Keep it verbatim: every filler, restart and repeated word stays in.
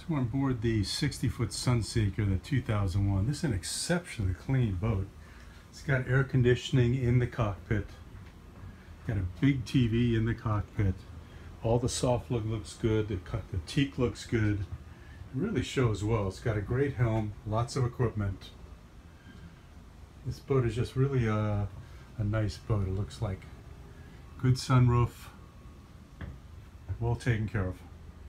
So on board the sixty foot Sunseeker, the two thousand one, this is an exceptionally clean boat. It's got air conditioning in the cockpit, got a big T V in the cockpit. All the soft look looks good, the, the teak looks good. It really shows well. It's got a great helm, lots of equipment. This boat is just really a, a nice boat. It looks like good sunroof, well taken care of.